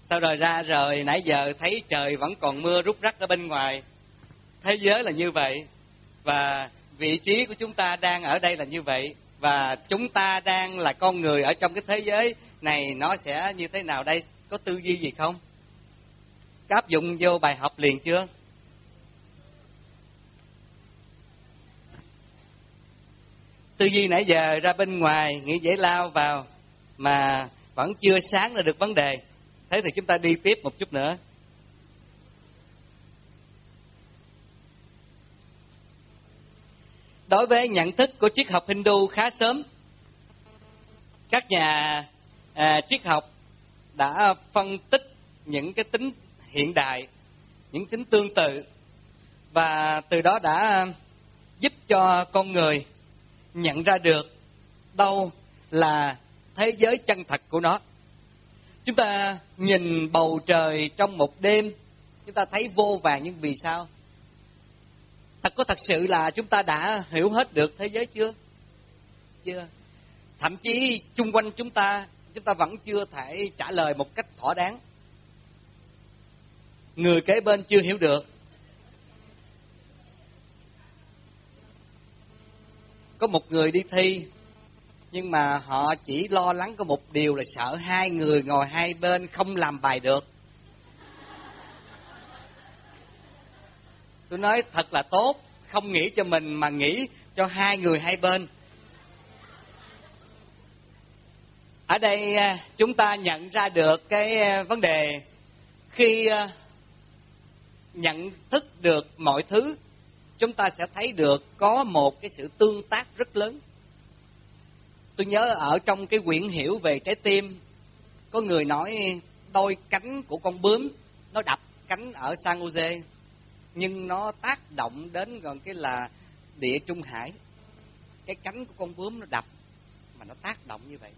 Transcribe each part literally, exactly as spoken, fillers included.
Sau rồi ra rồi nãy giờ thấy trời vẫn còn mưa rút rắc ở bên ngoài. Thế giới là như vậy. Và vị trí của chúng ta đang ở đây là như vậy. Và chúng ta đang là con người ở trong cái thế giới này, nó sẽ như thế nào đây? Có tư duy gì không? Có áp dụng vô bài học liền chưa? Tư duy nãy giờ ra bên ngoài nghĩ dễ lao vào mà vẫn chưa sáng ra được vấn đề. Thế thì chúng ta đi tiếp một chút nữa. Đối với nhận thức của triết học Hindu khá sớm, các nhà à, triết học đã phân tích những cái tính hiện đại, những tính tương tự, và từ đó đã giúp cho con người nhận ra được đâu là thế giới chân thật của nó. Chúng ta nhìn bầu trời trong một đêm, chúng ta thấy vô vàn những vì sao. Thật có thật sự là chúng ta đã hiểu hết được thế giới chưa? Chưa. Thậm chí chung quanh chúng ta, chúng ta vẫn chưa thể trả lời một cách thỏa đáng. Người kế bên chưa hiểu được. Có một người đi thi, nhưng mà họ chỉ lo lắng có một điều là sợ hai người ngồi hai bên không làm bài được. Tôi nói thật là tốt, không nghĩ cho mình mà nghĩ cho hai người hai bên. Ở đây chúng ta nhận ra được cái vấn đề khi nhận thức được mọi thứ, chúng ta sẽ thấy được có một cái sự tương tác rất lớn. Tôi nhớ ở trong cái quyển hiểu về trái tim, có người nói đôi cánh của con bướm nó đập cánh ở San Jose, nhưng nó tác động đến gần cái là địa Trung Hải. Cái cánh của con bướm nó đập mà nó tác động như vậy.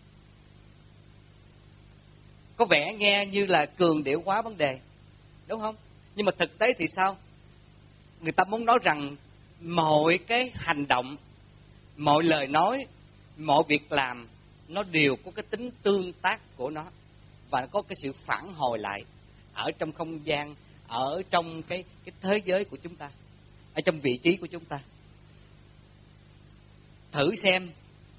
Có vẻ nghe như là cường điệu quá vấn đề, đúng không? Nhưng mà thực tế thì sao? Người ta muốn nói rằng mọi cái hành động, mọi lời nói, mọi việc làm, nó đều có cái tính tương tác của nó. Và nó có cái sự phản hồi lại ở trong không gian, ở trong cái, cái thế giới của chúng ta, ở trong vị trí của chúng ta. Thử xem,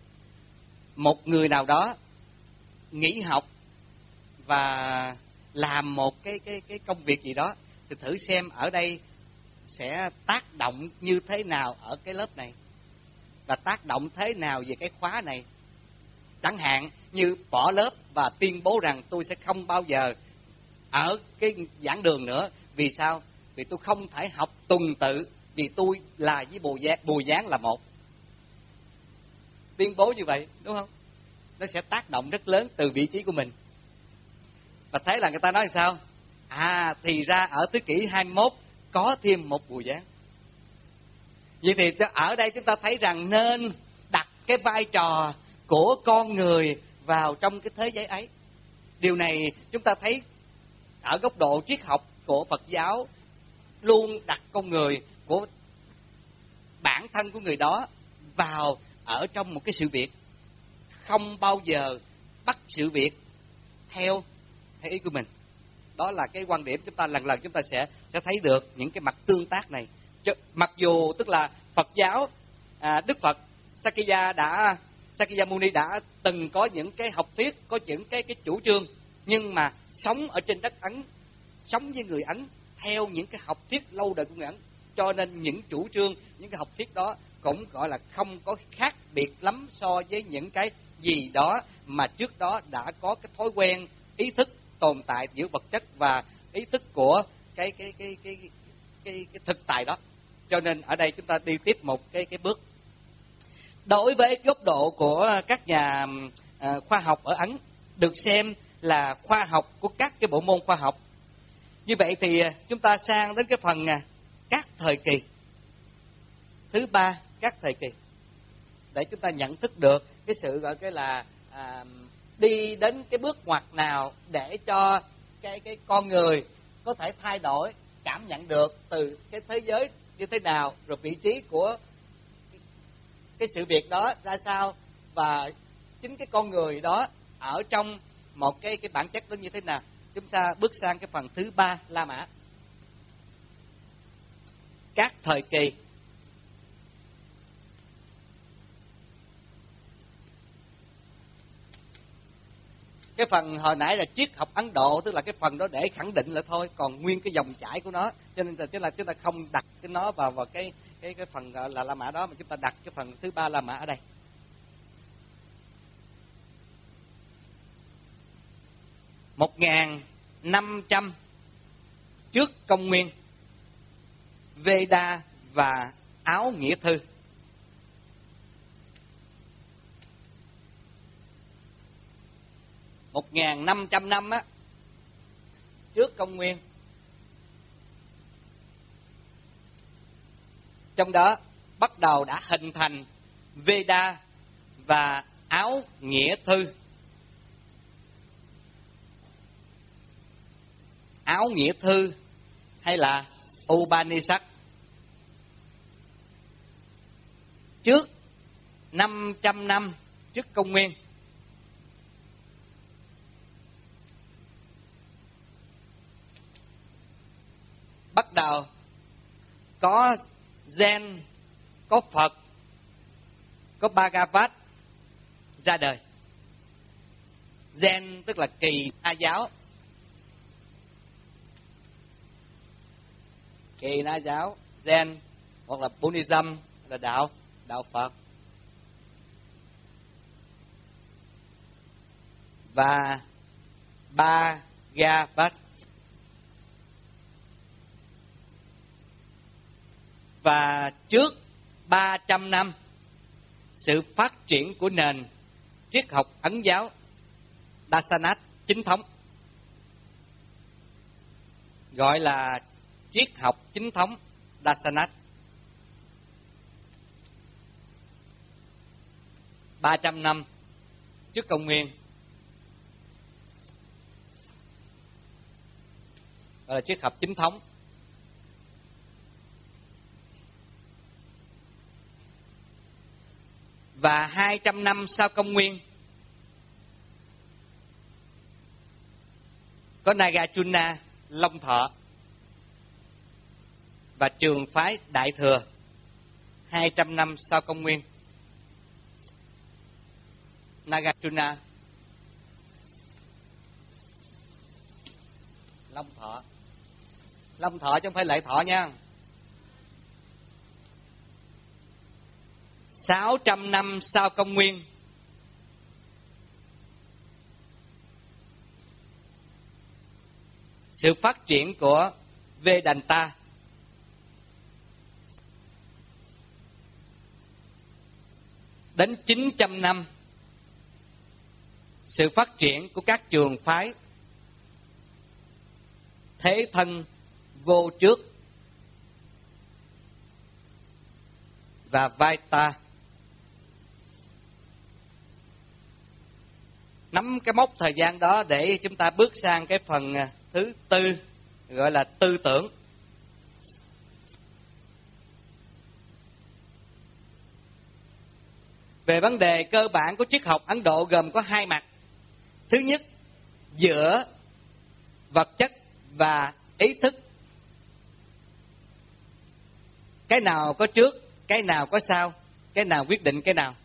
một người nào đó nghỉ học và làm một cái, cái, cái công việc gì đó, thì thử xem ở đây sẽ tác động như thế nào ở cái lớp này, và tác động thế nào về cái khóa này. Chẳng hạn như bỏ lớp và tuyên bố rằng tôi sẽ không bao giờ ở cái giảng đường nữa. Vì sao? Vì tôi không thể học tuần tự, vì tôi là với Bùi Giáng, Bùi Giáng là một. Tuyên bố như vậy, đúng không? Nó sẽ tác động rất lớn từ vị trí của mình. Và thế là người ta nói sao? À, thì ra ở thế kỷ hai mươi mốt có thêm một Bùi Giáng. Vậy thì ở đây chúng ta thấy rằng nên đặt cái vai trò của con người vào trong cái thế giới ấy. Điều này chúng ta thấy ở góc độ triết học của Phật giáo, luôn đặt con người của bản thân của người đó vào ở trong một cái sự việc, không bao giờ bắt sự việc theo theo ý của mình. Đó là cái quan điểm chúng ta lần lần chúng ta sẽ sẽ thấy được những cái mặt tương tác này. Mặc dù tức là Phật giáo, à, Đức Phật Sakya đã Sakyamuni đã từng có những cái học thuyết, có những cái cái chủ trương, nhưng mà sống ở trên đất Ấn, sống với người Ấn theo những cái học thuyết lâu đời của người Ấn, cho nên những chủ trương, những cái học thuyết đó cũng gọi là không có khác biệt lắm so với những cái gì đó mà trước đó đã có cái thói quen ý thức tồn tại giữa vật chất và ý thức của cái cái cái cái cái cái, cái thực tại đó. Cho nên ở đây chúng ta đi tiếp một cái cái bước. Đối với góc độ của các nhà à, khoa học ở Ấn, được xem là khoa học của các cái bộ môn khoa học. Như vậy thì chúng ta sang đến cái phần à, các thời kỳ. Thứ ba, các thời kỳ. Để chúng ta nhận thức được cái sự gọi cái là à, đi đến cái bước ngoặt nào để cho cái cái con người có thể thay đổi, cảm nhận được từ cái thế giới như thế nào, rồi vị trí của cái, cái sự việc đó ra sao, và chính cái con người đó ở trong một cái cái bản chất đó như thế nào. chúng ta bước sang cái phần thứ ba, La Mã. Các thời kỳ. Cái phần hồi nãy là triết học Ấn Độ, tức là cái phần đó để khẳng định lại thôi, còn nguyên cái dòng chảy của nó, cho nên là tức là chúng ta không đặt cái nó vào vào cái cái cái phần gọi là La Mã đó, mà chúng ta đặt cái phần thứ ba La Mã ở đây. một nghìn năm trăm trước công nguyên, Veda và Áo Nghĩa Thư. một nghìn năm trăm năm á, trước công nguyên. Trong đó bắt đầu đã hình thành Veda và Áo Nghĩa Thư. Áo Nghĩa Thư hay là Upanishad. Trước năm trăm năm trước công nguyên, bắt đầu có Zen, có Phật, có Bhagavad ra đời. Zen tức là Kỳ Na giáo. Kỳ Na giáo, Zen hoặc là Buddhism là đạo đạo Phật. Và Bhagavad. Và trước ba trăm năm sự phát triển của nền triết học Ấn giáo Darsana chính thống, gọi là triết học chính thống Darsana. ba trăm năm trước công nguyên gọi là triết học chính thống. Và hai trăm năm sau công nguyên có Nagarjuna, Long Thọ và trường phái Đại Thừa. Hai trăm năm sau công nguyên, Nagarjuna, Long Thọ. Long Thọ chứ không phải Lệ Thọ nha. Sáu trăm năm sau công nguyên, sự phát triển của Vedanta. Đến chín trăm năm, sự phát triển của các trường phái Thế Thân, Vô Trước và Vaita. Nắm cái mốc thời gian đó để chúng ta bước sang cái phần thứ tư, gọi là tư tưởng. Về vấn đề cơ bản của triết học Ấn Độ gồm có hai mặt. Thứ nhất, giữa vật chất và ý thức. Cái nào có trước, cái nào có sau, cái nào quyết định cái nào.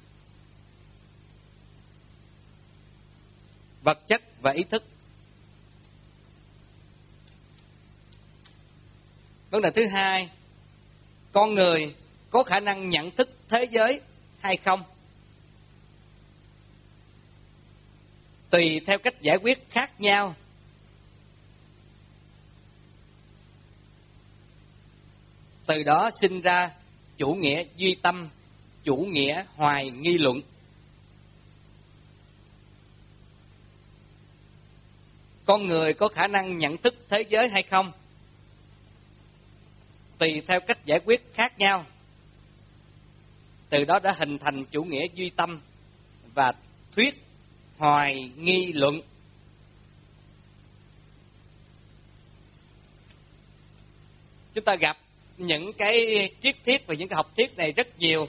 Vật chất và ý thức. Vấn đề thứ hai, con người có khả năng nhận thức thế giới hay không? Tùy theo cách giải quyết khác nhau. Từ đó sinh ra chủ nghĩa duy tâm, chủ nghĩa hoài nghi luận. Con người có khả năng nhận thức thế giới hay không? Tùy theo cách giải quyết khác nhau. Từ đó đã hình thành chủ nghĩa duy tâm và thuyết hoài nghi luận. Chúng ta gặp những cái triết thuyết và những cái học thuyết này rất nhiều.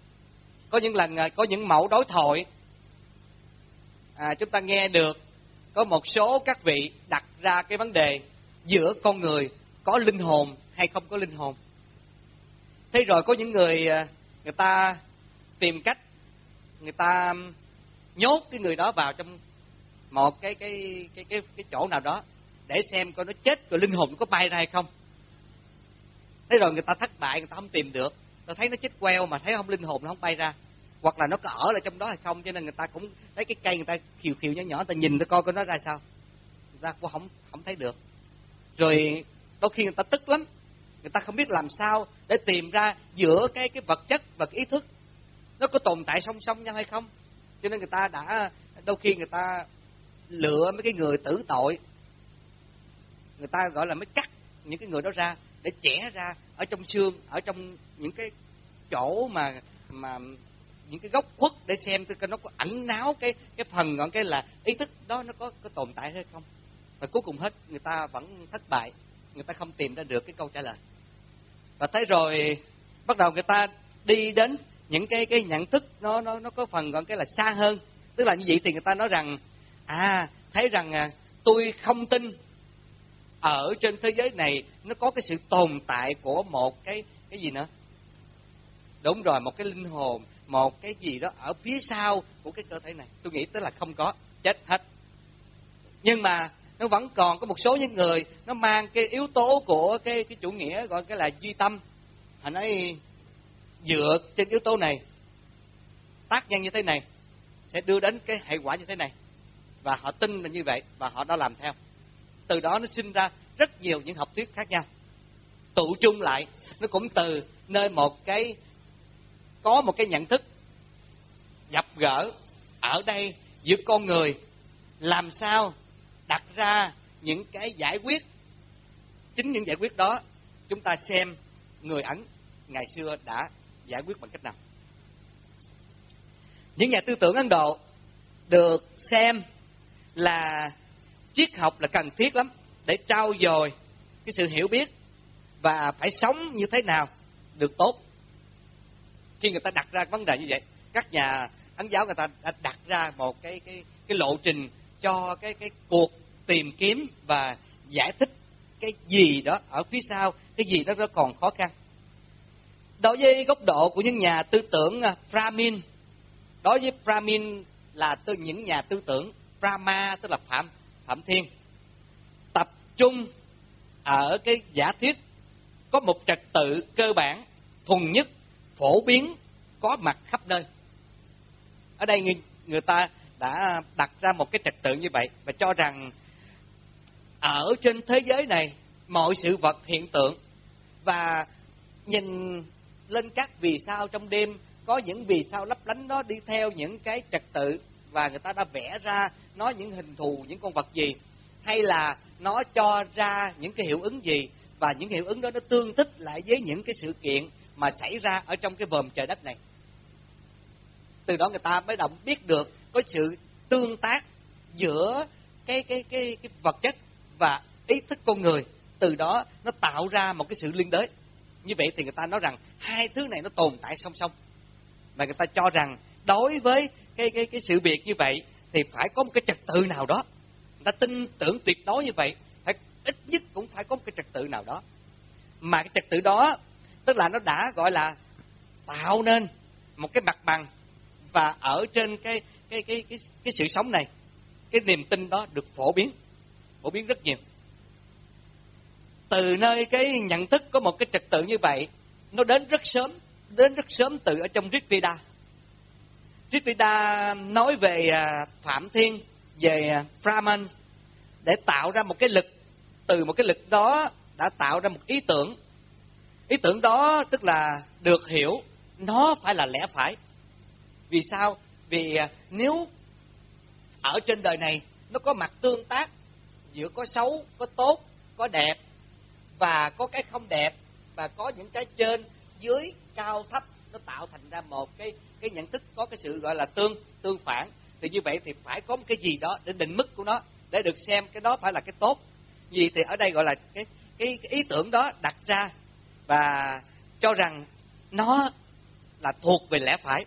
Có những lần có những mẫu đối thoại à, chúng ta nghe được có một số các vị đặt ra cái vấn đề giữa con người có linh hồn hay không có linh hồn. Thế rồi có những người người ta tìm cách người ta nhốt cái người đó vào trong một cái cái cái cái cái chỗ nào đó để xem coi nó chết rồi linh hồn nó có bay ra hay không. Thế rồi người ta thất bại, người ta không tìm được, ta thấy nó chết queo mà thấy không linh hồn nó không bay ra, hoặc là nó có ở lại trong đó hay không, cho nên người ta cũng lấy cái cây người ta khiều khiều nhỏ nhỏ, người ta nhìn ta coi coi nó ra sao, người ta cũng không không thấy được. Rồi đôi khi người ta tức lắm, người ta không biết làm sao để tìm ra giữa cái cái vật chất và cái ý thức nó có tồn tại song song nhau hay không. Cho nên người ta đã đôi khi người ta lựa mấy cái người tử tội, người ta gọi là mới cắt những cái người đó ra để chẻ ra ở trong xương, ở trong những cái chỗ mà mà những cái góc khuất để xem coi nó có ảnh náo cái cái phần gọi cái là ý thức đó nó có có tồn tại hay không. Và cuối cùng hết người ta vẫn thất bại, người ta không tìm ra được cái câu trả lời. Và thế rồi bắt đầu người ta đi đến những cái cái nhận thức nó nó nó có phần gọi cái là xa hơn. Tức là như vậy thì người ta nói rằng à thấy rằng à, tôi không tin ở trên thế giới này nó có cái sự tồn tại của một cái cái gì nữa. Đúng rồi, một cái linh hồn, một cái gì đó ở phía sau của cái cơ thể này. Tôi nghĩ tức là không có, chết hết. Nhưng mà nó vẫn còn có một số những người nó mang cái yếu tố của cái cái chủ nghĩa gọi cái là duy tâm. Họ nói dựa trên yếu tố này, tác nhân như thế này sẽ đưa đến cái hệ quả như thế này, và họ tin là như vậy và họ đã làm theo. Từ đó nó sinh ra rất nhiều những học thuyết khác nhau. Tụ chung lại nó cũng từ nơi một cái có một cái nhận thức gặp gỡ ở đây giữa con người, làm sao đặt ra những cái giải quyết. Chính những giải quyết đó chúng ta xem người Ấn ngày xưa đã giải quyết bằng cách nào. Những nhà tư tưởng Ấn Độ được xem là triết học là cần thiết lắm để trau dồi cái sự hiểu biết và phải sống như thế nào được tốt. Khi người ta đặt ra vấn đề như vậy, các nhà Ấn giáo người ta đã đặt ra một cái cái cái lộ trình cho cái cái cuộc tìm kiếm và giải thích cái gì đó ở phía sau, cái gì đó nó còn khó khăn. Đối với góc độ của những nhà tư tưởng Brahmin, đối với Brahmin là từ những nhà tư tưởng Brahma, tức là Phạm Phạm Thiên, tập trung ở cái giả thuyết có một trật tự cơ bản, thuần nhất, phổ biến, có mặt khắp nơi. Ở đây người, người ta đã đặt ra một cái trật tự như vậy và cho rằng ở trên thế giới này mọi sự vật hiện tượng, và nhìn lên các vì sao trong đêm, có những vì sao lấp lánh đó đi theo những cái trật tự, và người ta đã vẽ ra nó những hình thù, những con vật gì, hay là nó cho ra những cái hiệu ứng gì, và những hiệu ứng đó nó tương thích lại với những cái sự kiện mà xảy ra ở trong cái vòm trời đất này. Từ đó người ta mới động biết được có sự tương tác giữa cái cái cái cái vật chất và ý thức con người, từ đó nó tạo ra một cái sự liên đới. Như vậy thì người ta nói rằng hai thứ này nó tồn tại song song, và người ta cho rằng đối với cái cái cái sự việc như vậy thì phải có một cái trật tự nào đó. Người ta tin tưởng tuyệt đối như vậy, phải ít nhất cũng phải có một cái trật tự nào đó, mà cái trật tự đó tức là nó đã gọi là tạo nên một cái mặt bằng, và ở trên cái cái cái cái cái sự sống này, cái niềm tin đó được phổ biến, phổ biến rất nhiều. Từ nơi cái nhận thức có một cái trật tự như vậy, nó đến rất sớm, đến rất sớm từ ở trong Rig Veda. Rig Veda nói về Phạm Thiên, về Brahman, để tạo ra một cái lực. Từ một cái lực đó đã tạo ra một ý tưởng. Ý tưởng đó tức là được hiểu nó phải là lẽ phải. Vì sao? Vì nếu ở trên đời này nó có mặt tương tác giữa có xấu, có tốt, có đẹp và có cái không đẹp, và có những cái trên dưới cao thấp, nó tạo thành ra một cái cái nhận thức có cái sự gọi là tương tương phản, thì như vậy thì phải có một cái gì đó để định mức của nó, để được xem cái đó phải là cái tốt gì. Thì ở đây gọi là cái cái, cái ý tưởng đó đặt ra và cho rằng nó là thuộc về lẽ phải.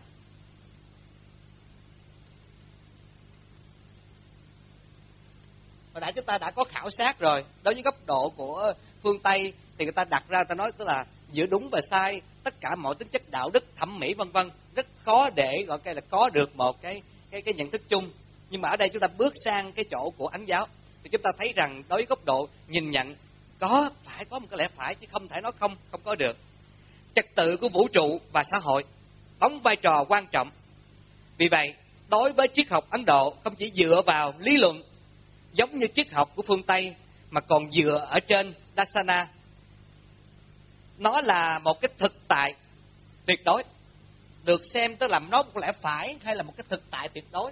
hồi nãy chúng ta đã có khảo sát rồi. Đối với góc độ của phương Tây thì người ta đặt ra, người ta nói tức là giữa đúng và sai, tất cả mọi tính chất đạo đức, thẩm mỹ vân vân, rất khó để gọi cái là có được một cái cái cái nhận thức chung. Nhưng mà ở đây chúng ta bước sang cái chỗ của Ấn giáo thì chúng ta thấy rằng đối với góc độ nhìn nhận có phải có một cái lẽ phải, chứ không thể nói không không có được. Trật tự của vũ trụ và xã hội đóng vai trò quan trọng. Vì vậy, đối với triết học Ấn Độ không chỉ dựa vào lý luận giống như triết học của phương Tây, mà còn dựa ở trên Darsana. Nó là một cái thực tại tuyệt đối, được xem tức là nó một lẽ phải hay là một cái thực tại tuyệt đối.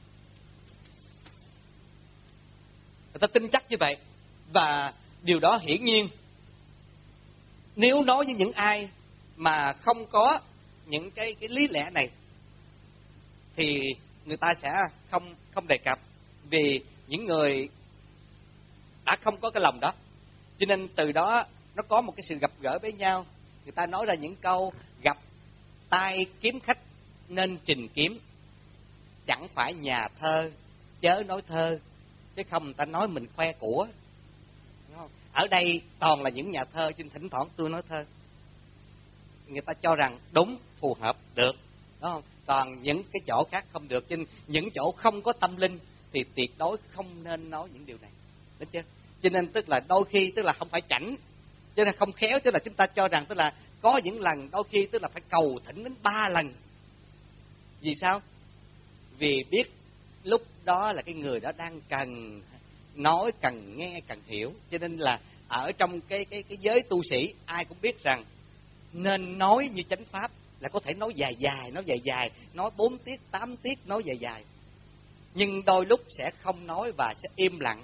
Người ta tin chắc như vậy. Và điều đó hiển nhiên, nếu nói với những ai mà không có những cái cái lý lẽ này thì người ta sẽ không không đề cập, vì những người đã không có cái lòng đó. Cho nên từ đó nó có một cái sự gặp gỡ với nhau. Người ta nói ra những câu gặp tai kiếm khách nên trình kiếm, chẳng phải nhà thơ chớ nói thơ, chứ không người ta nói mình khoe của. Đúng không? Ở đây toàn là những nhà thơ, chứ thỉnh thoảng tôi nói thơ, người ta cho rằng đúng, phù hợp, được. Đúng không? Còn những cái chỗ khác không được. Cho nên những chỗ không có tâm linh thì tuyệt đối không nên nói những điều này. Đúng chưa? Cho nên tức là đôi khi tức là không phải chảnh, cho nên không khéo, tức là chúng ta cho rằng tức là có những lần đôi khi tức là phải cầu thỉnh đến ba lần. Vì sao? Vì biết lúc đó là cái người đó đang cần nói, cần nghe, cần hiểu. Cho nên là ở trong cái cái cái giới tu sĩ ai cũng biết rằng nên nói như chánh pháp là có thể nói dài dài, nói dài dài, nói bốn tiết, tám tiết, nói dài dài. Nhưng đôi lúc sẽ không nói và sẽ im lặng.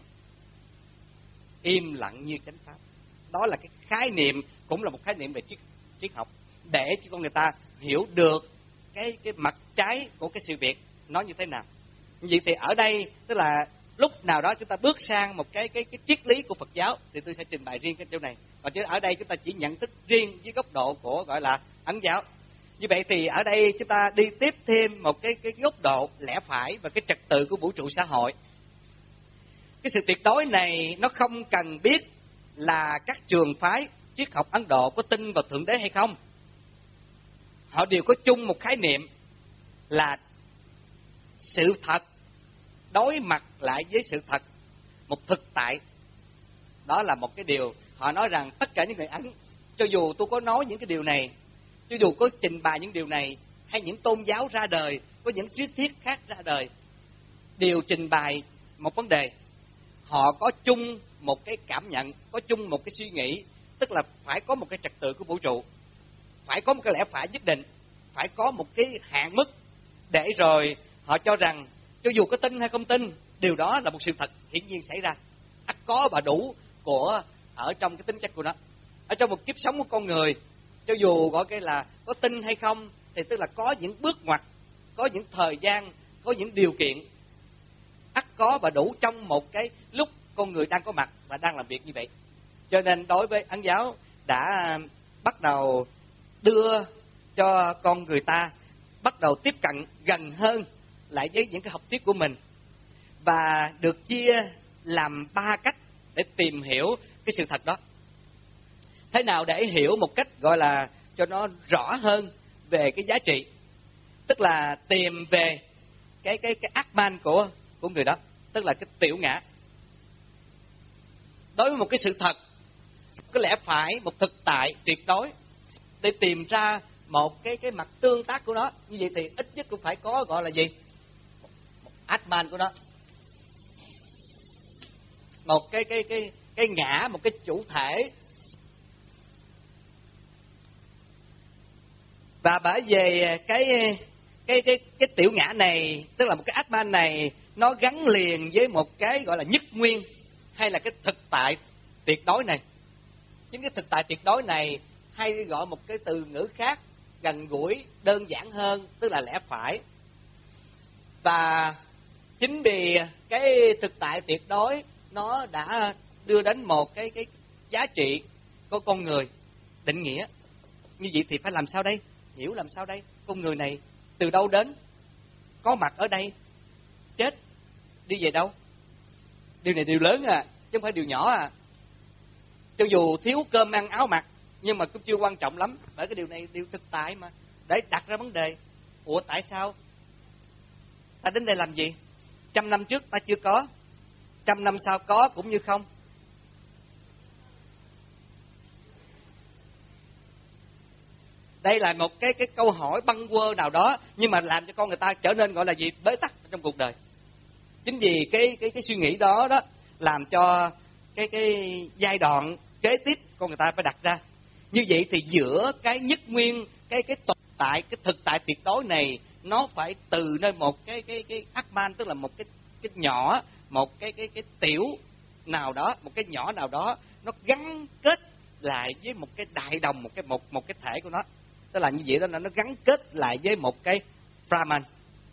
Im lặng như chánh pháp. Đó là cái khái niệm, cũng là một khái niệm về triết, triết học, để cho con người ta hiểu được cái cái mặt trái của cái sự việc nó như thế nào. Vậy thì ở đây tức là lúc nào đó chúng ta bước sang một cái cái cái triết lý của Phật giáo thì tôi sẽ trình bày riêng cái chỗ này. Còn chứ ở đây chúng ta chỉ nhận thức riêng với góc độ của gọi là Ấn giáo. Như vậy thì ở đây chúng ta đi tiếp thêm một cái cái góc độ lẽ phải và cái trật tự của vũ trụ xã hội. Cái sự tuyệt đối này nó không cần biết là các trường phái triết học Ấn Độ có tin vào Thượng Đế hay không. Họ đều có chung một khái niệm là sự thật đối mặt lại với sự thật, một thực tại. Đó là một cái điều họ nói rằng tất cả những người Ấn, cho dù tôi có nói những cái điều này, cho dù có trình bày những điều này, hay những tôn giáo ra đời, có những triết thiết khác ra đời, đều trình bày một vấn đề. Họ có chung một cái cảm nhận, có chung một cái suy nghĩ, tức là phải có một cái trật tự của vũ trụ, phải có một cái lẽ phải nhất định, phải có một cái hạn mức, để rồi họ cho rằng cho dù có tin hay không tin, điều đó là một sự thật hiển nhiên xảy ra, ắt có và đủ của ở trong cái tính chất của nó. Ở trong một kiếp sống của con người, cho dù gọi cái là có tin hay không, thì tức là có những bước ngoặt, có những thời gian, có những điều kiện ắt có và đủ trong một cái lúc con người đang có mặt và đang làm việc như vậy. Cho nên đối với Ấn giáo đã bắt đầu đưa cho con người ta bắt đầu tiếp cận gần hơn lại với những cái học thuyết của mình, và được chia làm ba cách để tìm hiểu cái sự thật đó. Thế nào để hiểu một cách gọi là cho nó rõ hơn về cái giá trị, tức là tìm về cái cái cái Atman của của người đó, tức là cái tiểu ngã. Đối với một cái sự thật, cái lẽ phải, một thực tại tuyệt đối, để tìm ra một cái cái mặt tương tác của nó, như vậy thì ít nhất cũng phải có gọi là gì, một, một Atman của nó, một cái cái cái cái ngã, một cái chủ thể. Và bởi vì cái cái cái cái tiểu ngã này, tức là một cái Atman này, nó gắn liền với một cái gọi là nhất nguyên, hay là cái thực tại tuyệt đối này. Chính cái thực tại tuyệt đối này hay gọi một cái từ ngữ khác gần gũi, đơn giản hơn, tức là lẽ phải. Và chính vì cái thực tại tuyệt đối nó đã đưa đến một cái cái giá trị của con người định nghĩa. Như vậy thì phải làm sao đây? Hiểu làm sao đây? Con người này từ đâu đến? Có mặt ở đây, chết, đi về đâu? Điều này điều lớn à, chứ không phải điều nhỏ à. Cho dù thiếu cơm ăn áo mặc, nhưng mà cũng chưa quan trọng lắm. Bởi cái điều này điều thực tại mà. Để đặt ra vấn đề, ủa tại sao? Ta đến đây làm gì? Trăm năm trước ta chưa có, trăm năm sau có cũng như không. Đây là một cái cái câu hỏi bâng quơ nào đó, nhưng mà làm cho con người ta trở nên gọi là gì? Bế tắc trong cuộc đời. Chính vì cái cái cái suy nghĩ đó đó làm cho cái cái giai đoạn kế tiếp con người ta phải đặt ra. Như vậy thì giữa cái nhất nguyên, cái cái tồn tại, cái thực tại tuyệt đối này, nó phải từ nơi một cái cái cái Atman, tức là một cái cái nhỏ, một cái cái cái tiểu nào đó, một cái nhỏ nào đó, nó gắn kết lại với một cái đại đồng, một cái một một cái thể của nó. Tức là như vậy đó, nó gắn kết lại với một cái Brahman.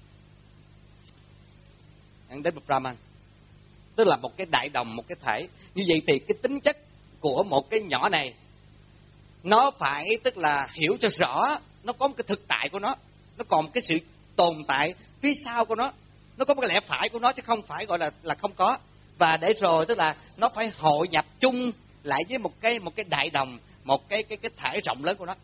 Đến một Brahman, tức là một cái đại đồng, một cái thể. Như vậy thì cái tính chất của một cái nhỏ này, nó phải tức là hiểu cho rõ, nó có một cái thực tại của nó, nó còn một cái sự tồn tại phía sau của nó, nó có một cái lẽ phải của nó, chứ không phải gọi là là không có. Và để rồi tức là nó phải hội nhập chung lại với một cái một cái đại đồng, một cái cái cái thể rộng lớn của nó.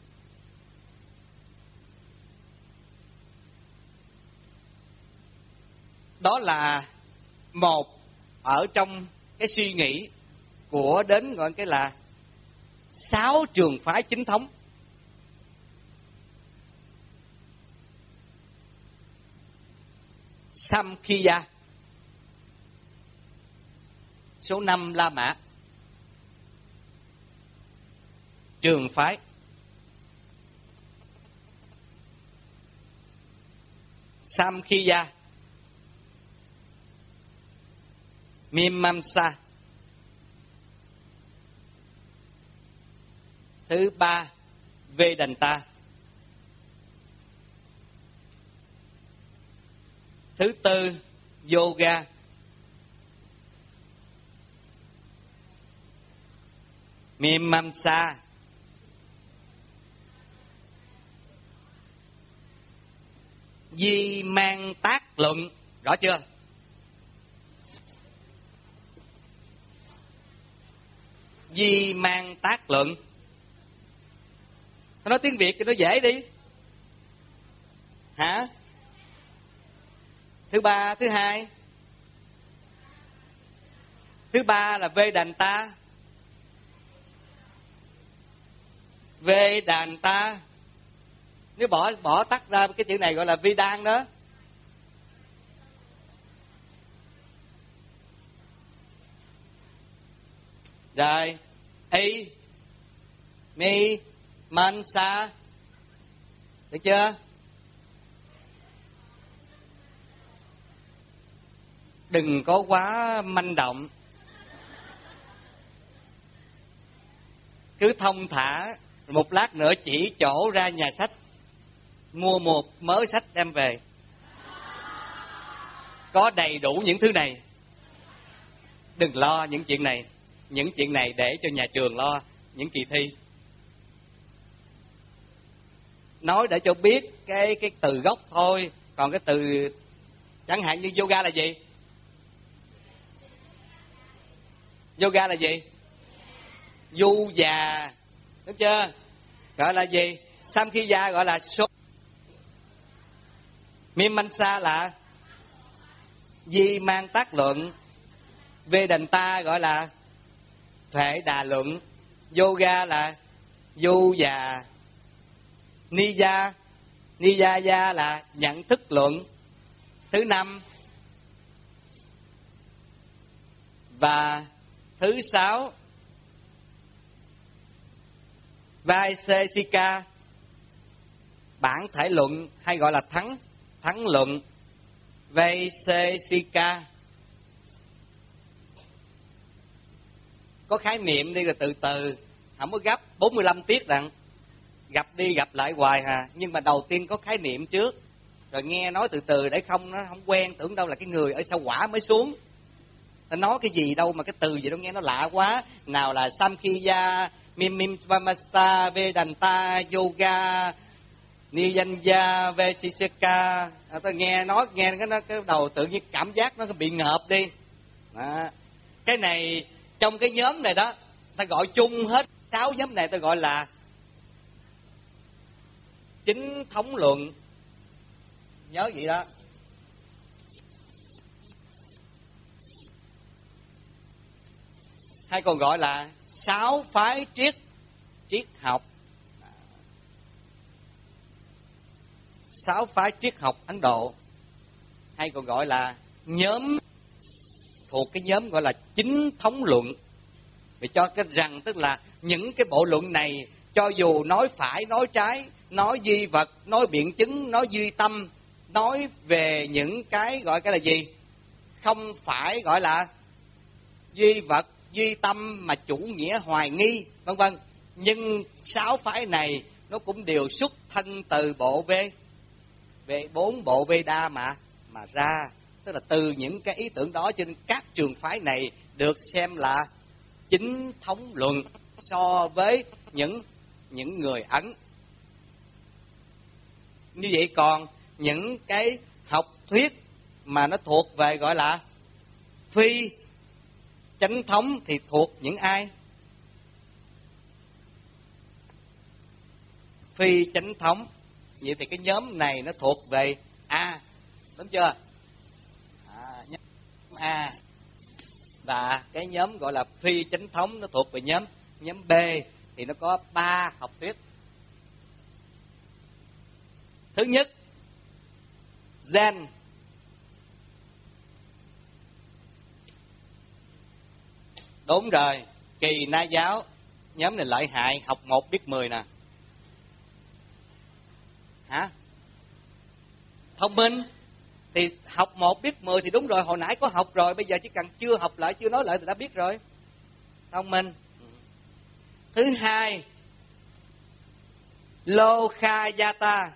Đó là một ở trong cái suy nghĩ của đến gọi cái là sáu trường phái chính thống. Samkhya, số năm La Mã, trường phái. Samkhya, Mimamsa. Thứ ba, Vedanta. Thứ tư, Yoga. Mimamsa, Di mang tác luận. Rõ chưa? Di mang tác luận. Tôi nói tiếng Việt cho nó dễ đi. Hả? Thứ ba, thứ hai. Thứ ba là Vedanta. Vedanta. Nếu bỏ bỏ tắt ra cái chữ này gọi là Vedan đó. Rồi, y, mi, man, sa. Được chưa? Đừng có quá manh động. Cứ thông thả, một lát nữa chỉ chỗ ra nhà sách, mua một mớ sách đem về. Có đầy đủ những thứ này. Đừng lo những chuyện này. Những chuyện này để cho nhà trường lo, những kỳ thi. Nói để cho biết cái cái từ gốc thôi. Còn cái từ chẳng hạn như yoga là gì? Yoga là gì? Du già. Đúng chưa? Gọi là gì? Samkhya gọi là số. Mimamsa là di mang tác luận. Vedanta gọi là thể đà luận. Yoga là du già. Niya, Niyaya là nhận thức luận. Thứ năm. Và thứ sáu, Vaisesika, bản thể luận hay gọi là thắng, thắng luận. Vaisesika. Có khái niệm đi rồi từ từ, không có gấp. Bốn mươi lăm tiết đặng gặp đi gặp lại hoài hà. Nhưng mà đầu tiên có khái niệm trước, rồi nghe nói từ từ để không nó không quen, tưởng đâu là cái người ở sao quả mới xuống. Ta nói cái gì đâu mà cái từ gì đâu nghe nó lạ quá. Nào là Samkhya, Mimamsa, Vedanta, Yoga, Niyanya, Vaisesika. À, tôi nghe nói nghe cái nó cái đầu tự nhiên cảm giác nó bị ngợp đi. Đó. Cái này trong cái nhóm này đó, ta gọi chung hết sáu nhóm này, ta gọi là chính thống luận. Nhớ vậy đó. Hay còn gọi là sáu phái triết triết học. Sáu phái triết học Ấn Độ, hay còn gọi là nhóm, thuộc cái nhóm gọi là chính thống luận. Vì cho cái rằng tức là những cái bộ luận này, cho dù nói phải nói trái, nói duy vật, nói biện chứng, nói duy tâm, nói về những cái gọi cái là gì, không phải gọi là duy vật, duy tâm, mà chủ nghĩa hoài nghi, vân vân. Nhưng sáu phái này nó cũng đều xuất thân từ bộ về về bốn bộ Veda mà mà ra, tức là từ những cái ý tưởng đó, cho nên các trường phái này được xem là chính thống luận so với những những người Ấn. Như vậy còn những cái học thuyết mà nó thuộc về gọi là phi chánh thống thì thuộc những ai? Phi chánh thống. Vậy thì cái nhóm này nó thuộc về A, đúng chưa? À, nhóm A. Và cái nhóm gọi là phi chánh thống nó thuộc về nhóm nhóm B, thì nó có ba học thuyết. Thứ nhất, Zen. Đúng rồi, Kỳ Na giáo. Nhóm này lợi hại, học một biết mười nè. Hả? Thông minh. Thì học một biết mười thì đúng rồi, hồi nãy có học rồi, bây giờ chỉ cần chưa học lại, chưa nói lại thì đã biết rồi. Thông minh. Thứ hai, Lokayata.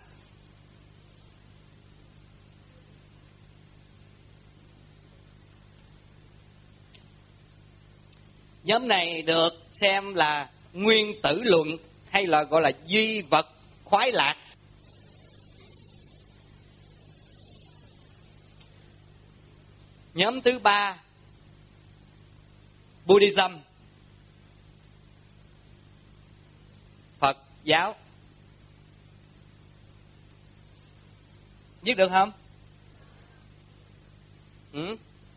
Nhóm này được xem là nguyên tử luận, hay là gọi là duy vật khoái lạc. Nhóm thứ ba, Buddhism, Phật giáo. Viết được không? Ừ?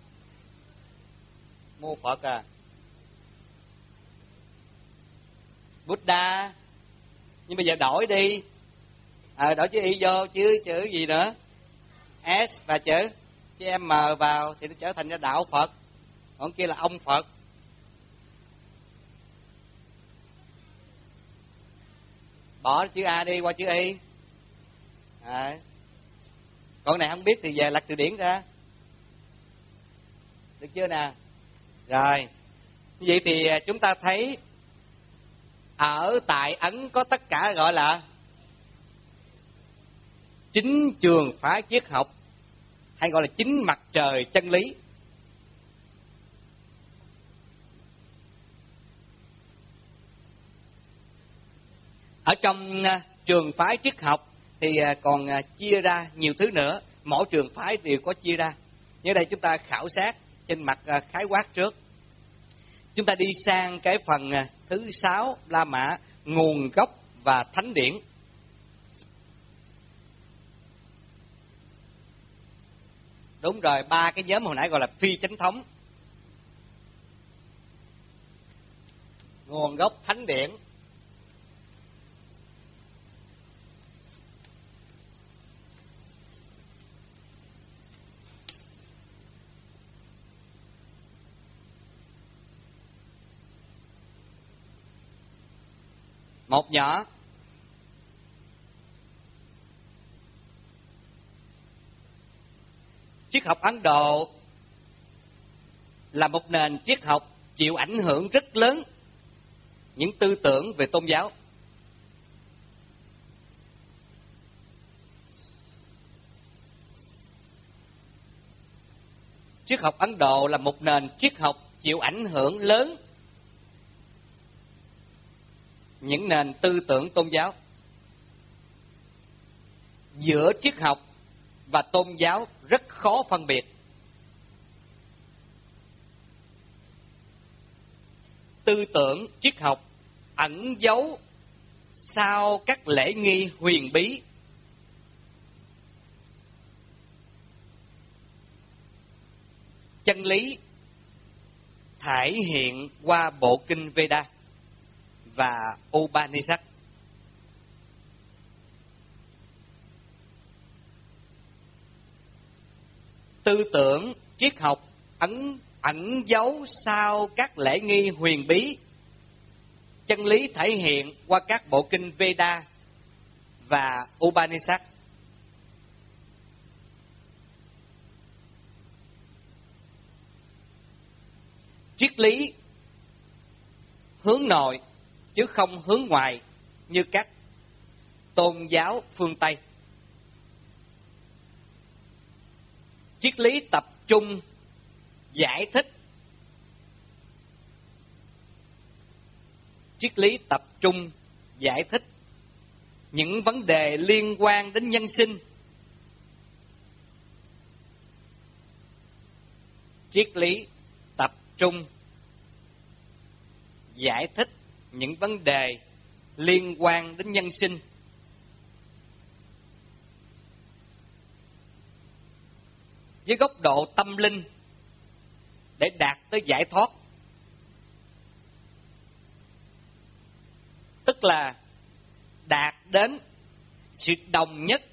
Mô Phật à? Buddha. Nhưng bây giờ đổi đi. À, đổi chữ Y vô, chứ chữ gì nữa? S và chữ chữ M vào thì nó trở thành ra đạo Phật. Còn kia là ông Phật. Bỏ chữ A đi qua chữ Y. À. Còn này không biết thì về lật từ điển ra. Được chưa nè? Rồi. Như vậy thì chúng ta thấy ở tại Ấn có tất cả gọi là chính trường phái triết học, hay gọi là chính mặt trời chân lý. Ở trong trường phái triết học thì còn chia ra nhiều thứ nữa, mỗi trường phái đều có chia ra. Như đây chúng ta khảo sát trên mặt khái quát trước. Chúng ta đi sang cái phần thứ sáu, La Mã, nguồn gốc và thánh điển. Đúng rồi, ba cái nhóm hồi nãy gọi là phi chánh thống. Nguồn gốc, thánh điển. Một nhỏ. Triết học Ấn Độ là một nền triết học chịu ảnh hưởng rất lớn những tư tưởng về tôn giáo. Triết học Ấn Độ là một nền triết học chịu ảnh hưởng lớn những nền tư tưởng tôn giáo. Giữa triết học và tôn giáo rất khó phân biệt. tư tưởng triết học ẩn giấu sau các lễ nghi huyền bí. Chân lý thể hiện qua bộ kinh Veda và Upanishad. Tư tưởng triết học ẩn ẩn giấu sau các lễ nghi huyền bí. Chân lý thể hiện qua các bộ kinh Veda và Upanishad. Triết lý hướng nội chứ không hướng ngoại như các tôn giáo phương Tây. Triết lý tập trung giải thích. Triết lý tập trung giải thích những vấn đề liên quan đến nhân sinh. Triết lý tập trung giải thích những vấn đề liên quan đến nhân sinh. Với góc độ tâm linh để đạt tới giải thoát. Tức là đạt đến sự đồng nhất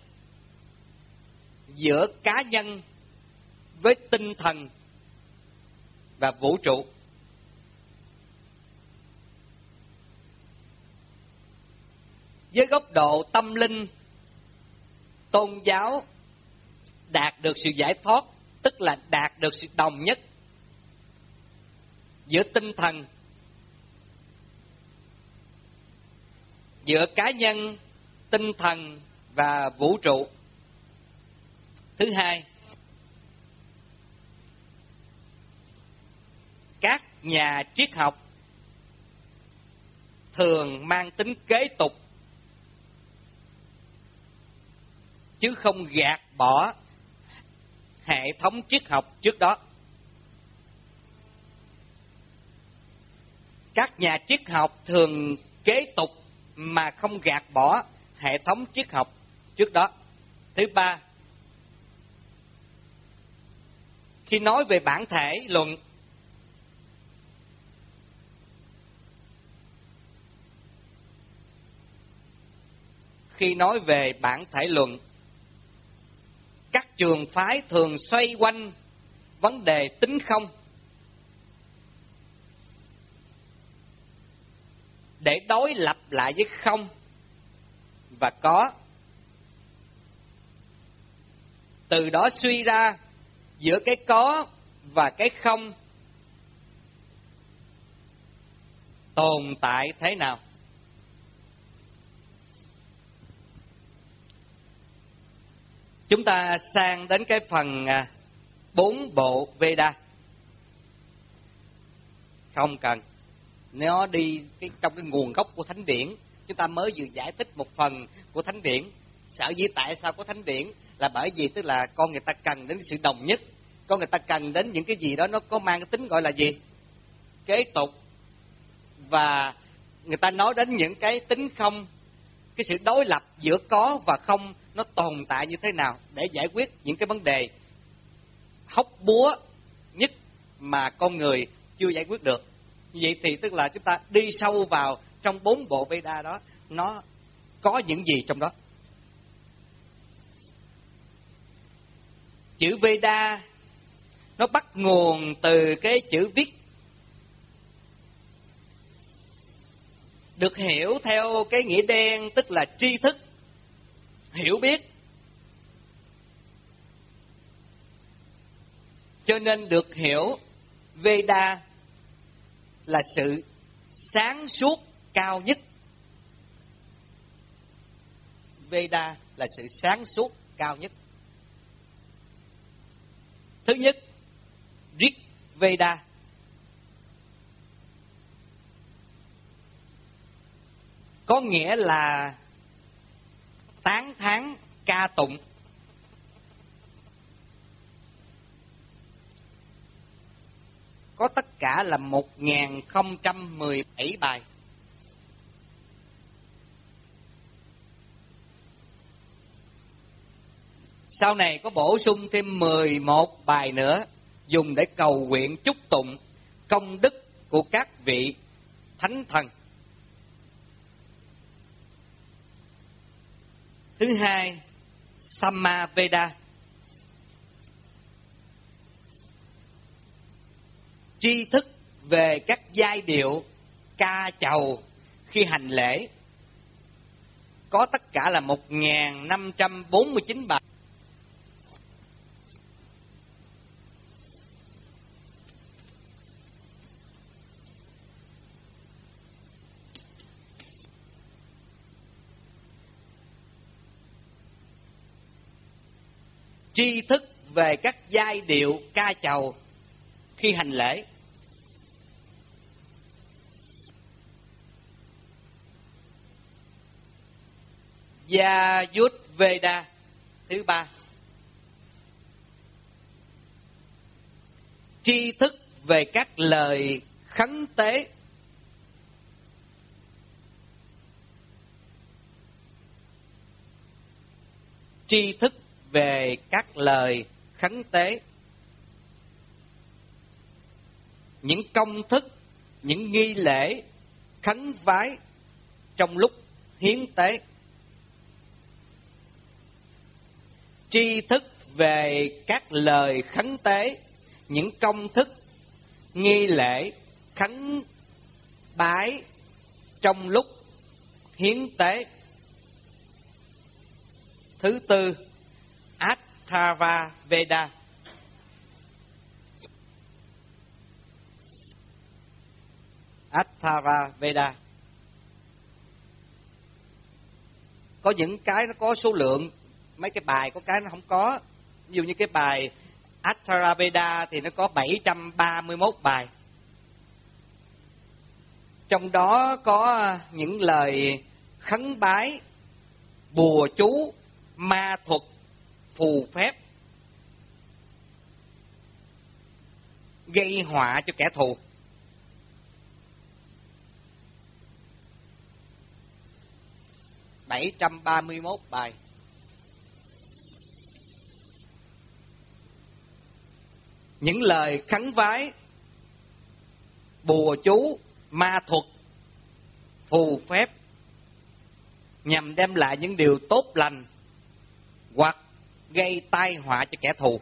giữa cá nhân với tinh thần và vũ trụ. Với góc độ tâm linh, tôn giáo đạt được sự giải thoát, tức là đạt được sự đồng nhất giữa tinh thần, giữa cá nhân, tinh thần và vũ trụ. Thứ hai, các nhà triết học thường mang tính kế tục chứ không gạt bỏ hệ thống triết học trước đó. Các nhà triết học thường kế tục mà không gạt bỏ hệ thống triết học trước đó. Thứ ba, khi nói về bản thể luận, khi nói về bản thể luận, các trường phái thường xoay quanh vấn đề tính không để đối lập lại với không và có. Từ đó suy ra giữa cái có và cái không tồn tại thế nào. Chúng ta sang đến cái phần bốn bộ Veda. Không cần. Nó đi cái, trong cái nguồn gốc của Thánh Điển. Chúng ta mới vừa giải thích một phần của Thánh Điển. Sở dĩ tại sao có Thánh Điển là bởi vì tức là con người ta cần đến sự đồng nhất. Con người ta cần đến những cái gì đó nó có mang cái tính gọi là gì? Kế tục. Và người ta nói đến những cái tính không, cái sự đối lập giữa có và không nó tồn tại như thế nào để giải quyết những cái vấn đề hóc búa nhất mà con người chưa giải quyết được. Như vậy thì tức là chúng ta đi sâu vào trong bốn bộ Veda đó, nó có những gì trong đó. Chữ Veda nó bắt nguồn từ cái chữ viết, được hiểu theo cái nghĩa đen tức là tri thức, hiểu biết. Cho nên được hiểu Veda là sự sáng suốt cao nhất. Veda là sự sáng suốt cao nhất. Thứ nhất, Rig Veda. Có nghĩa là tán thán ca tụng. Có tất cả là một nghìn không trăm mười bảy bài. Sau này có bổ sung thêm mười một bài nữa, dùng để cầu nguyện chúc tụng công đức của các vị thánh thần. Thứ hai, Samaveda. Tri thức về các giai điệu ca chầu khi hành lễ, có tất cả là một nghìn năm trăm bốn mươi chín bài. Tri thức về các giai điệu ca chầu khi hành lễ. Yajurveda thứ ba. Tri thức về các lời khấn tế. Tri thức về các lời khấn tế, những công thức, những nghi lễ khấn vái trong lúc hiến tế. Tri thức về các lời khấn tế, những công thức, nghi lễ khấn bái trong lúc hiến tế. Thứ tư, Atharva Veda. Atharva Veda có những cái nó có số lượng, mấy cái bài có cái nó không có. Ví dụ như cái bài Atharva Veda thì nó có bảy trăm ba mươi mốt bài. Trong đó có những lời khấn bái, bùa chú, ma thuật, phù phép, gây họa cho kẻ thù. bảy trăm ba mươi mốt bài. Những lời khấn vái, bùa chú, ma thuật, phù phép nhằm đem lại những điều tốt lành hoặc gây tai họa cho kẻ thù.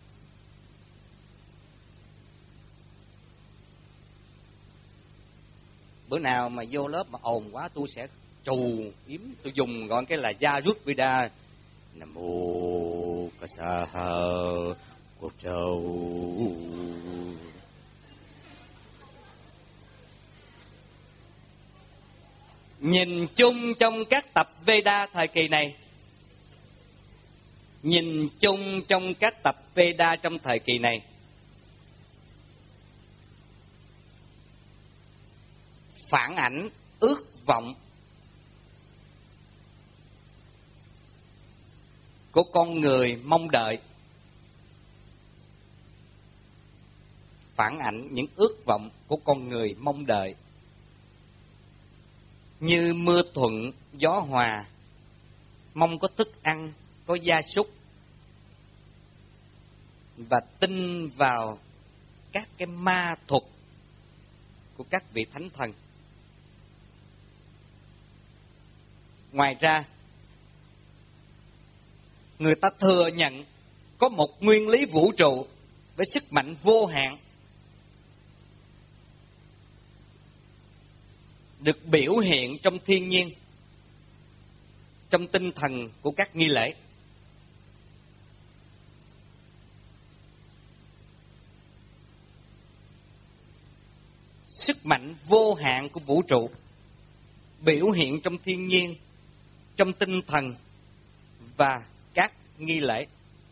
Bữa nào mà vô lớp mà ồn quá tôi sẽ trù yếm, tôi dùng gọi cái là Yajurveda. Nam mô Ca Sa Cô Châu. Nhìn chung trong các tập Veda thời kỳ này, nhìn chung trong các tập Veda trong thời kỳ này, phản ảnh ước vọng của con người mong đợi, phản ảnh những ước vọng của con người mong đợi, như mưa thuận gió hòa, mong có thức ăn, có gia súc, và tin vào các cái ma thuật của các vị thánh thần. Ngoài ra, người ta thừa nhận có một nguyên lý vũ trụ với sức mạnh vô hạn, được biểu hiện trong thiên nhiên, trong tinh thần của các nghi lễ. Sức mạnh vô hạn của vũ trụ biểu hiện trong thiên nhiên, trong tinh thần và các nghi lễ.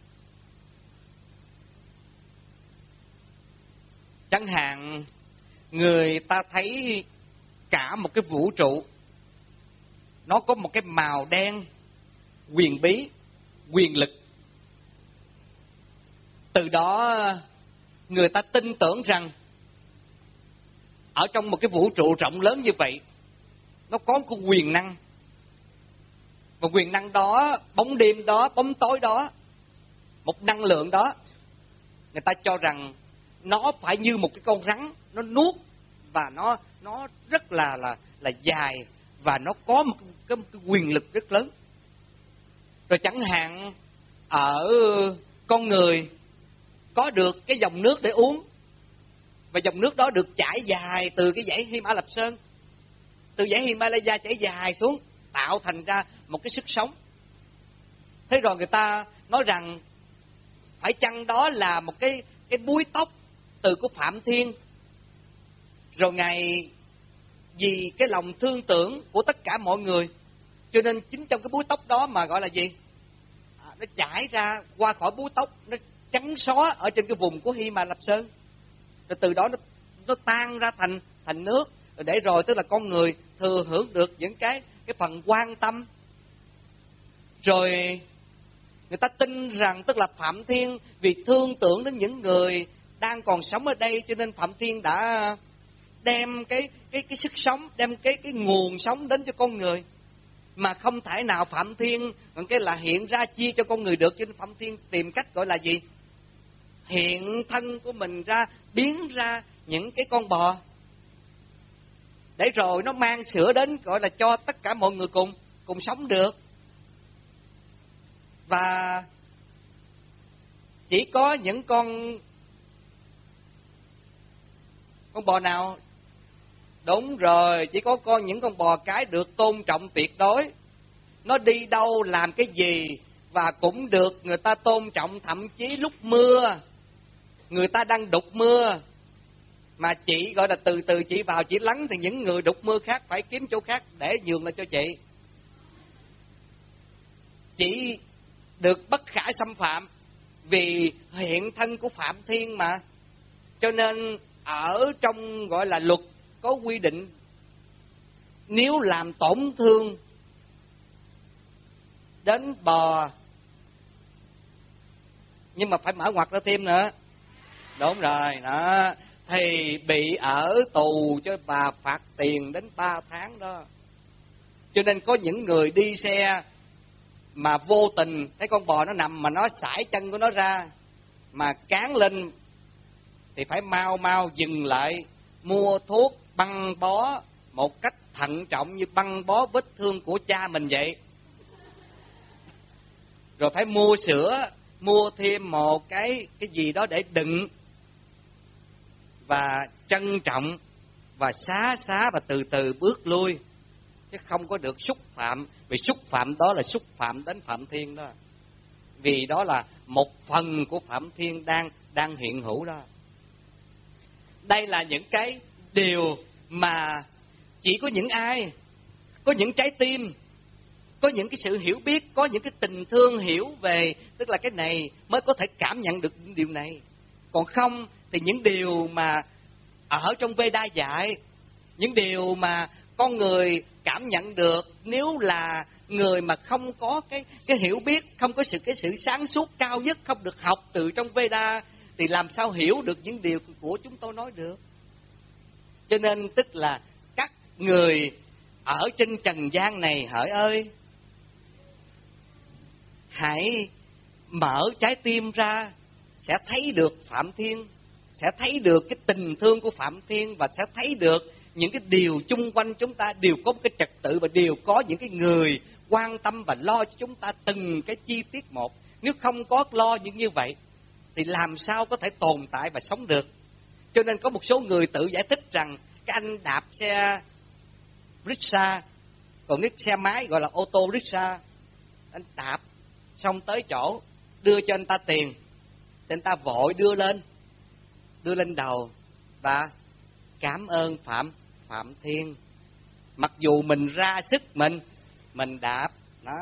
Chẳng hạn, người ta thấy cả một cái vũ trụ nó có một cái màu đen, quyền bí, quyền lực. Từ đó người ta tin tưởng rằng ở trong một cái vũ trụ rộng lớn như vậy, nó có một cái quyền năng. Và quyền năng đó, bóng đêm đó, bóng tối đó, một năng lượng đó, người ta cho rằng nó phải như một cái con rắn, nó nuốt và nó nó rất là là là dài, và nó có một cái, một cái quyền lực rất lớn. Rồi chẳng hạn ở con người có được cái dòng nước để uống, và dòng nước đó được chảy dài từ cái dãy Hy Mã Lạp Sơn, từ dãy Himalaya chảy dài xuống, tạo thành ra một cái sức sống. Thế rồi người ta nói rằng phải chăng đó là một cái cái búi tóc từ của Phạm Thiên, rồi Ngài vì cái lòng thương tưởng của tất cả mọi người, cho nên chính trong cái búi tóc đó mà gọi là gì, à, nó chảy ra qua khỏi búi tóc, nó trắng xóa ở trên cái vùng của Hy Mã Lạp Sơn, rồi từ đó nó nó tan ra thành thành nước, rồi để rồi tức là con người thừa hưởng được những cái cái phần quan tâm. Rồi người ta tin rằng tức là Phạm Thiên vì thương tưởng đến những người đang còn sống ở đây, cho nên Phạm Thiên đã đem cái cái cái sức sống, đem cái cái nguồn sống đến cho con người, mà không thể nào Phạm Thiên cái là hiện ra chia cho con người được, cho nên Phạm Thiên tìm cách gọi là gì, hiện thân của mình ra, biến ra những cái con bò, để rồi nó mang sữa đến, gọi là cho tất cả mọi người cùng cùng sống được. Và chỉ có những con con bò nào, đúng rồi, chỉ có con những con bò cái được tôn trọng tuyệt đối. Nó đi đâu làm cái gì và cũng được người ta tôn trọng, thậm chí lúc mưa, người ta đang đục mưa mà chị gọi là từ từ chị vào chị lắng, thì những người đục mưa khác phải kiếm chỗ khác để nhường lại cho chị. Chị được bất khả xâm phạm vì hiện thân của Phạm Thiên mà. Cho nên ở trong gọi là luật có quy định, nếu làm tổn thương đến bò, nhưng mà phải mở ngoặt ra thêm nữa, đúng rồi đó, thì bị ở tù cho bà, phạt tiền đến ba tháng đó. Cho nên có những người đi xe mà vô tình thấy con bò nó nằm mà nó sải chân của nó ra mà cán lên, thì phải mau mau dừng lại, mua thuốc băng bó một cách thận trọng như băng bó vết thương của cha mình vậy. Rồi phải mua sữa, mua thêm một cái cái gì đó để đựng, và trân trọng và xá xá và từ từ bước lui, chứ không có được xúc phạm, vì xúc phạm đó là xúc phạm đến Phạm Thiên đó, vì đó là một phần của Phạm Thiên đang đang hiện hữu đó. Đây là những cái điều mà chỉ có những ai có những trái tim, có những cái sự hiểu biết, có những cái tình thương hiểu về tức là cái này mới có thể cảm nhận được những điều này. Còn không thì những điều mà ở trong Veda dạy, những điều mà con người cảm nhận được, nếu là người mà không có cái cái hiểu biết, không có sự cái sự sáng suốt cao nhất, không được học từ trong Veda, thì làm sao hiểu được những điều của chúng tôi nói được. Cho nên tức là các người ở trên trần gian này, hỡi ơi, hãy mở trái tim ra, sẽ thấy được Phạm Thiên, sẽ thấy được cái tình thương của Phạm Thiên, và sẽ thấy được những cái điều chung quanh chúng ta đều có một cái trật tự, và đều có những cái người quan tâm và lo cho chúng ta từng cái chi tiết một. Nếu không có lo những như vậy thì làm sao có thể tồn tại và sống được. Cho nên có một số người tự giải thích rằng cái anh đạp xe rickshaw, còn cái xe máy gọi là ô tô rickshaw, anh đạp xong tới chỗ đưa cho anh ta tiền, thì anh ta vội đưa lên đưa lên đầu và cảm ơn Phạm Phạm Thiên, mặc dù mình ra sức mình mình đạp đó.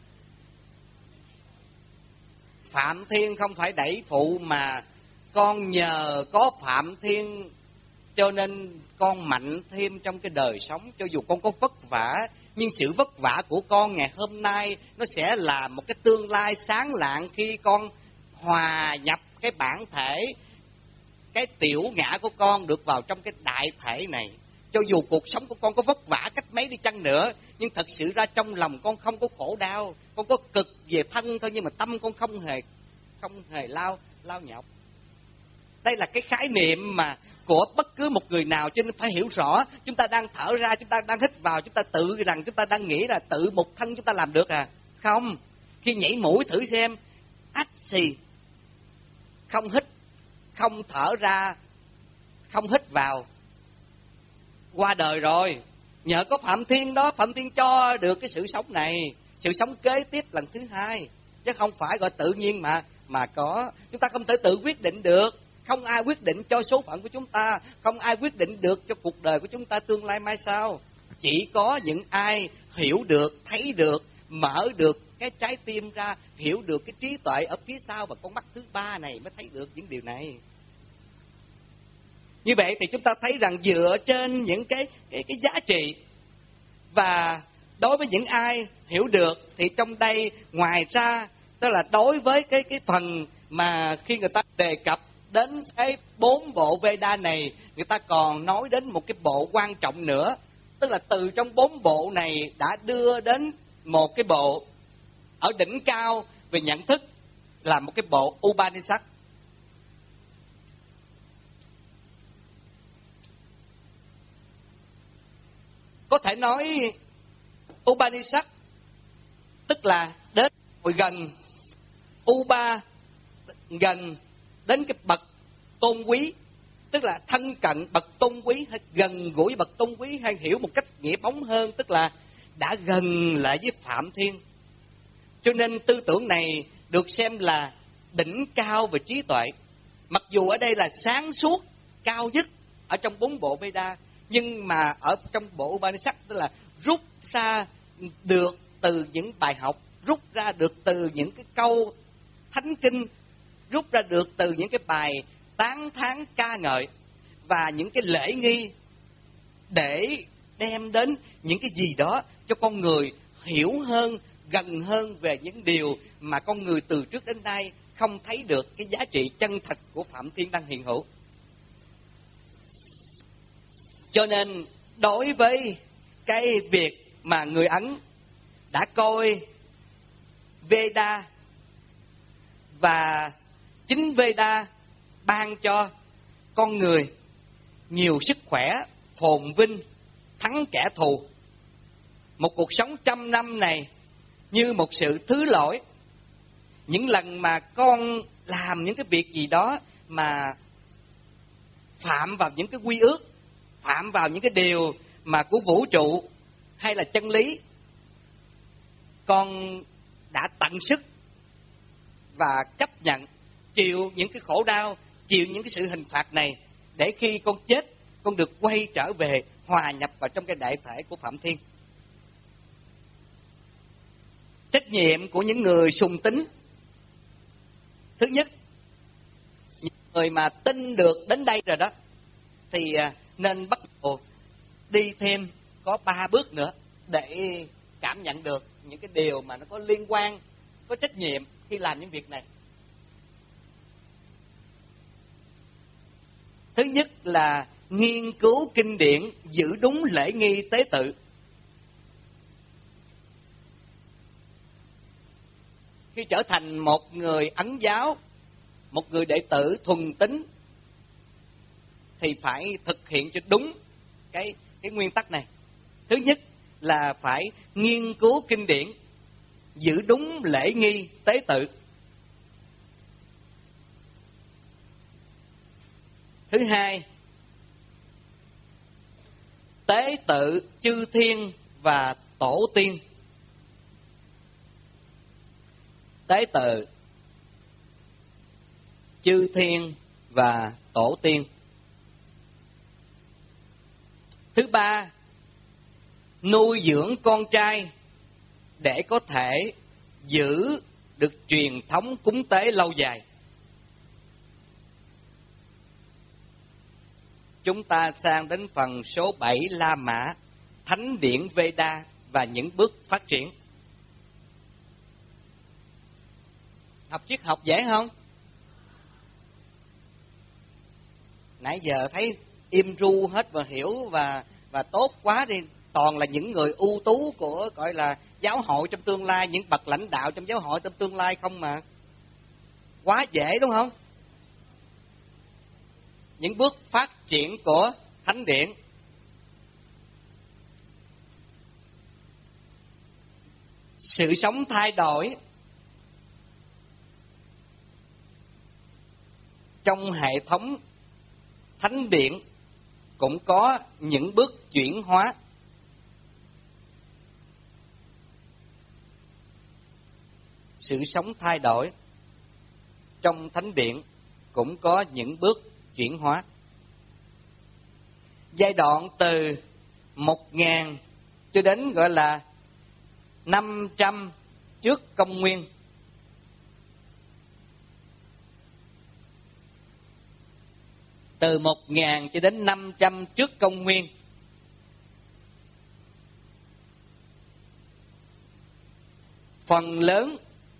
Phạm Thiên không phải đẩy phụ, mà con nhờ có Phạm Thiên cho nên con mạnh thêm trong cái đời sống. Cho dù con có vất vả, nhưng sự vất vả của con ngày hôm nay nó sẽ là một cái tương lai sáng lạng khi con hòa nhập cái bản thể cái tiểu ngã của con được vào trong cái đại thể này. Cho dù cuộc sống của con có vất vả cách mấy đi chăng nữa, nhưng thật sự ra trong lòng con không có khổ đau. Con có cực về thân thôi, nhưng mà tâm con không hề không hề lao lao nhọc. Đây là cái khái niệm mà của bất cứ một người nào, cho nên phải hiểu rõ. Chúng ta đang thở ra, chúng ta đang hít vào, chúng ta tự rằng chúng ta đang nghĩ là tự một thân chúng ta làm được à? Không. Khi nhảy mũi thử xem, ách xì, không hít, không thở ra, không hít vào, qua đời rồi. Nhờ có Phạm Thiên đó, Phạm Thiên cho được cái sự sống này, sự sống kế tiếp lần thứ hai, chứ không phải gọi tự nhiên mà mà có. Chúng ta không thể tự quyết định được. Không ai quyết định cho số phận của chúng ta, không ai quyết định được cho cuộc đời của chúng ta tương lai mai sau. Chỉ có những ai hiểu được, thấy được, mở được cái trái tim ra, hiểu được cái trí tuệ ở phía sau và con mắt thứ ba này mới thấy được những điều này. Như vậy thì chúng ta thấy rằng dựa trên những cái cái cái giá trị, và đối với những ai hiểu được thì trong đây ngoài ra, tức là đối với cái cái phần mà khi người ta đề cập đến cái bốn bộ Veda này, người ta còn nói đến một cái bộ quan trọng nữa. Tức là từ trong bốn bộ này đã đưa đến một cái bộ ở đỉnh cao về nhận thức, là một cái bộ Upanishad. Có thể nói Upanishad tức là đến gần Upa, gần đến cái bậc tôn quý, tức là thân cận bậc tôn quý, hay gần gũi bậc tôn quý, hay hiểu một cách nghĩa bóng hơn, tức là đã gần lại với Phạm Thiên. Cho nên tư tưởng này được xem là đỉnh cao về trí tuệ. Mặc dù ở đây là sáng suốt cao nhất ở trong bốn bộ Veda, nhưng mà ở trong bộ Upanishad tức là rút ra được từ những bài học, rút ra được từ những cái câu thánh kinh, rút ra được từ những cái bài tán thán ca ngợi và những cái lễ nghi, để đem đến những cái gì đó cho con người hiểu hơn, gần hơn về những điều mà con người từ trước đến nay không thấy được cái giá trị chân thật của Phạm Thiên đang hiện hữu. Cho nên đối với cái việc mà người Ấn đã coi Veda, và chính Veda ban cho con người nhiều sức khỏe, phồn vinh, thắng kẻ thù, một cuộc sống trăm năm này như một sự thứ lỗi. Những lần mà con làm những cái việc gì đó mà phạm vào những cái quy ước, phạm vào những cái điều mà của vũ trụ hay là chân lý, con đã tận sức và chấp nhận chịu những cái khổ đau, chịu những cái sự hình phạt này, để khi con chết, con được quay trở về, hòa nhập vào trong cái đại thể của Phạm Thiên. Trách nhiệm của những người sùng tín: thứ nhất, những người mà tin được đến đây rồi đó, thì nên bắt đầu đi thêm có ba bước nữa để cảm nhận được những cái điều mà nó có liên quan, có trách nhiệm khi làm những việc này. Thứ nhất là nghiên cứu kinh điển, giữ đúng lễ nghi tế tự. Khi trở thành một người Ấn giáo, một người đệ tử thuần tín, thì phải thực hiện cho đúng cái, cái nguyên tắc này. Thứ nhất là phải nghiên cứu kinh điển, giữ đúng lễ nghi tế tự. Thứ hai, tế tự chư thiên và tổ tiên. Tế tự chư thiên và tổ tiên. Thứ ba, nuôi dưỡng con trai để có thể giữ được truyền thống cúng tế lâu dài. Chúng ta sang đến phần số bảy, La Mã, Thánh điển Veda và những bước phát triển. Học triết học dễ không? Nãy giờ thấy im ru hết và hiểu và và tốt quá đi, toàn là những người ưu tú của gọi là giáo hội trong tương lai, những bậc lãnh đạo trong giáo hội trong tương lai không mà. Quá dễ đúng không? Những bước phát triển của thánh điện. Sự sống thay đổi trong hệ thống thánh điện cũng có những bước chuyển hóa. Sự sống thay đổi trong thánh điện cũng có những bước chuyển hóa. Giai đoạn từ một nghìn cho đến gọi là năm trăm trước công nguyên. Từ một nghìn cho đến năm trăm trước công nguyên. Phần lớn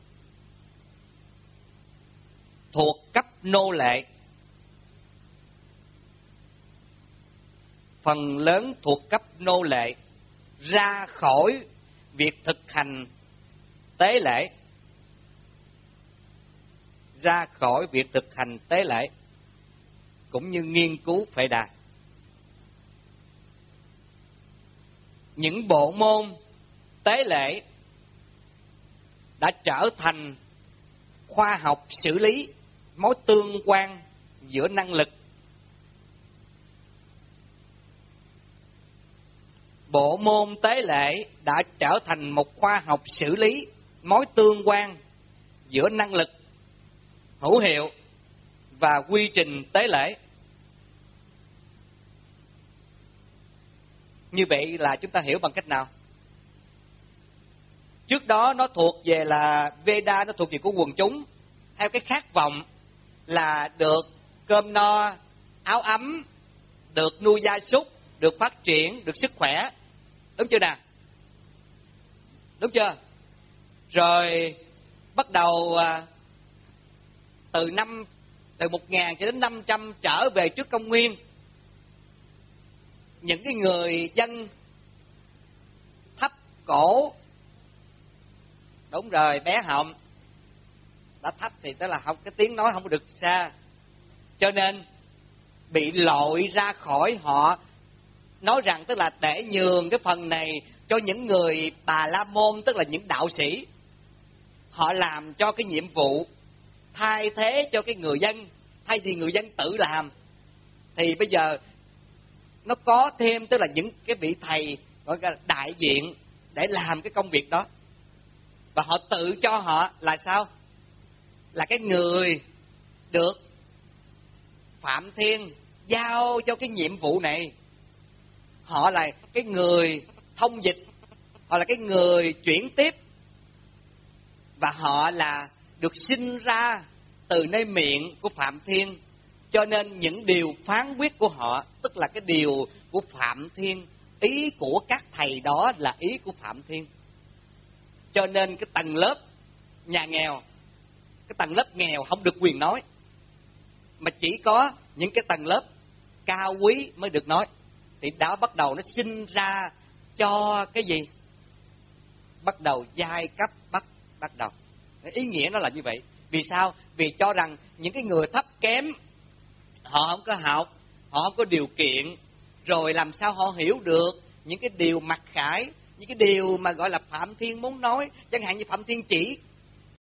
thuộc cấp nô lệ. Phần lớn thuộc cấp nô lệ ra khỏi việc thực hành tế lễ. Ra khỏi việc thực hành tế lễ cũng như nghiên cứu Phệ Đà. Những bộ môn tế lễ đã trở thành khoa học xử lý mối tương quan giữa năng lực. Bộ môn tế lễ đã trở thành một khoa học xử lý mối tương quan giữa năng lực, hữu hiệu và quy trình tế lễ. Như vậy là chúng ta hiểu bằng cách nào? Trước đó nó thuộc về là Veda, nó thuộc về của quần chúng, theo cái khát vọng là được cơm no, áo ấm, được nuôi gia súc, được phát triển, được sức khỏe. Đúng chưa nào? Đúng chưa? Rồi bắt đầu từ năm từ một nghìn cho đến năm trăm trở về trước công nguyên. Những cái người dân thấp cổ, đúng rồi, bé họng, đã thấp thì tức là không, cái tiếng nói không có được xa, cho nên bị lội ra khỏi. Họ nói rằng tức là để nhường cái phần này cho những người Bà La Môn, tức là những đạo sĩ. Họ làm cho cái nhiệm vụ thay thế cho cái người dân, thay vì người dân tự làm. Thì bây giờ nó có thêm tức là những cái vị thầy gọi là đại diện để làm cái công việc đó. Và họ tự cho họ là sao? Là cái người được Phạm Thiên giao cho cái nhiệm vụ này. Họ là cái người thông dịch, họ là cái người chuyển tiếp, và họ là được sinh ra từ nơi miệng của Phạm Thiên. Cho nên những điều phán quyết của họ, tức là cái điều của Phạm Thiên, ý của các thầy đó là ý của Phạm Thiên. Cho nên cái tầng lớp nhà nghèo, cái tầng lớp nghèo không được quyền nói, mà chỉ có những cái tầng lớp cao quý mới được nói. Thì đã bắt đầu nó sinh ra cho cái gì? Bắt đầu giai cấp bắt bắt đầu. Ý nghĩa nó là như vậy. Vì sao? Vì cho rằng những cái người thấp kém, họ không có học, họ không có điều kiện, rồi làm sao họ hiểu được những cái điều mặc khải, những cái điều mà gọi là Phạm Thiên muốn nói. Chẳng hạn như Phạm Thiên chỉ